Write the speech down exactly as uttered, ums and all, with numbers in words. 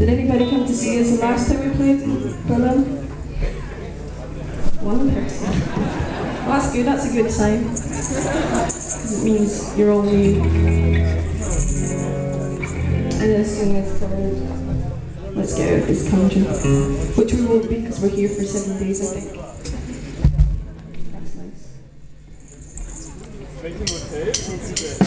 Did anybody come to see us the last time we played Berlin? One person. Well, that's good, that's a good sign. Because it means you're all new. And this song is called Let's Get Out of This Country, which we won't be because we're here for seven days, I think. That's nice.